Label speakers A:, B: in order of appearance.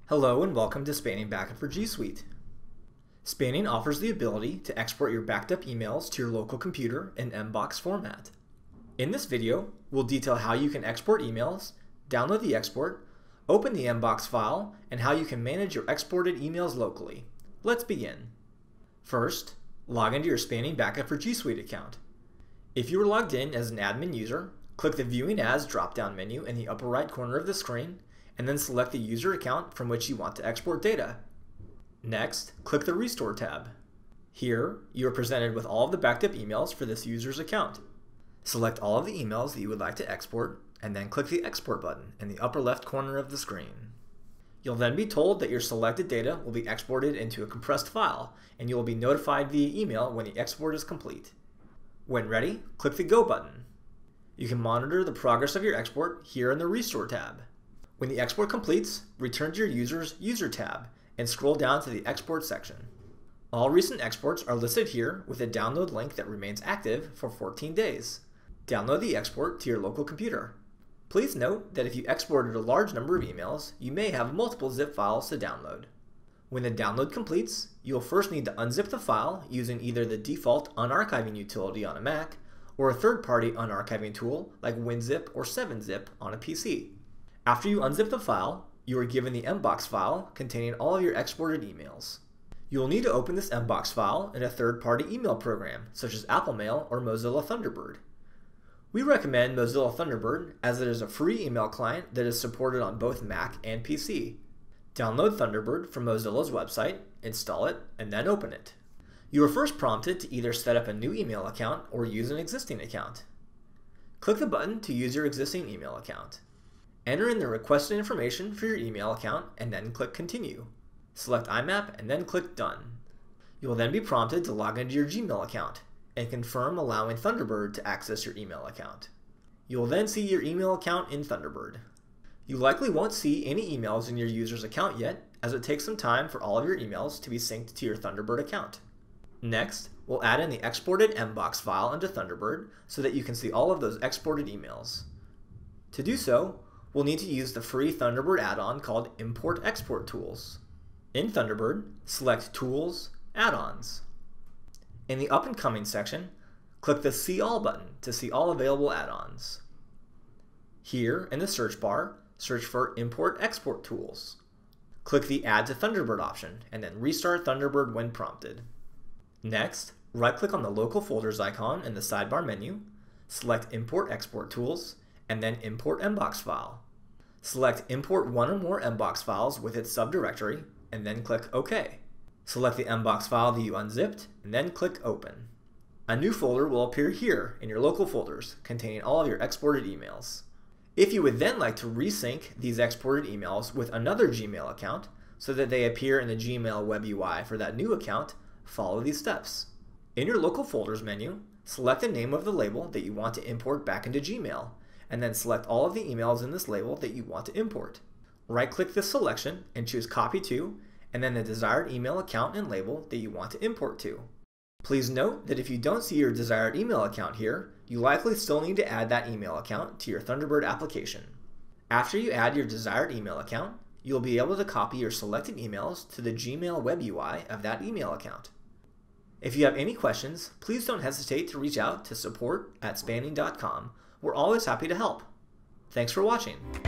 A: Hello and welcome to Spanning Backup for G Suite. Spanning offers the ability to export your backed up emails to your local computer in mbox format. In this video, we'll detail how you can export emails, download the export, open the mbox file, and how you can manage your exported emails locally. Let's begin. First, log into your Spanning Backup for G Suite account. If you were logged in as an admin user, click the Viewing As drop-down menu in the upper right corner of the screen, and then select the user account from which you want to export data. Next, click the Restore tab. Here, you are presented with all of the backed up emails for this user's account. Select all of the emails that you would like to export, and then click the Export button in the upper left corner of the screen. You'll then be told that your selected data will be exported into a compressed file, and you will be notified via email when the export is complete. When ready, click the Go button. You can monitor the progress of your export here in the Restore tab. When the export completes, return to your user's User tab and scroll down to the Export section. All recent exports are listed here with a download link that remains active for 14 days. Download the export to your local computer. Please note that if you exported a large number of emails, you may have multiple zip files to download. When the download completes, you will first need to unzip the file using either the default unarchiving utility on a Mac or a third-party unarchiving tool like WinZip or 7-Zip on a PC. After you unzip the file, you are given the mbox file containing all of your exported emails. You will need to open this mbox file in a third-party email program, such as Apple Mail or Mozilla Thunderbird. We recommend Mozilla Thunderbird as it is a free email client that is supported on both Mac and PC. Download Thunderbird from Mozilla's website, install it, and then open it. You are first prompted to either set up a new email account or use an existing account. Click the button to use your existing email account. Enter in the requested information for your email account and then click Continue. Select IMAP and then click Done. You will then be prompted to log into your Gmail account and confirm allowing Thunderbird to access your email account. You will then see your email account in Thunderbird. You likely won't see any emails in your user's account yet, as it takes some time for all of your emails to be synced to your Thunderbird account. Next, we'll add in the exported mbox file into Thunderbird so that you can see all of those exported emails. To do so, we'll need to use the free Thunderbird add-on called Import Export Tools. In Thunderbird, select Tools, Add-ons. In the Up and Coming section, click the See All button to see all available add-ons. Here in the search bar, search for Import Export Tools. Click the Add to Thunderbird option and then restart Thunderbird when prompted. Next, right-click on the local folders icon in the sidebar menu, select Import Export Tools, and then Import Mbox File. Select Import one or more mbox files with its subdirectory, and then click OK. Select the mbox file that you unzipped, and then click Open. A new folder will appear here in your local folders, containing all of your exported emails. If you would then like to resync these exported emails with another Gmail account, so that they appear in the Gmail web UI for that new account, follow these steps. In your local folders menu, select the name of the label that you want to import back into Gmail, and then select all of the emails in this label that you want to import. Right-click this selection and choose Copy To, and then the desired email account and label that you want to import to. Please note that if you don't see your desired email account here, you likely still need to add that email account to your Thunderbird application. After you add your desired email account, you'll be able to copy your selected emails to the Gmail web UI of that email account. If you have any questions, please don't hesitate to reach out to support@spanning.com. We're always happy to help. Thanks for watching.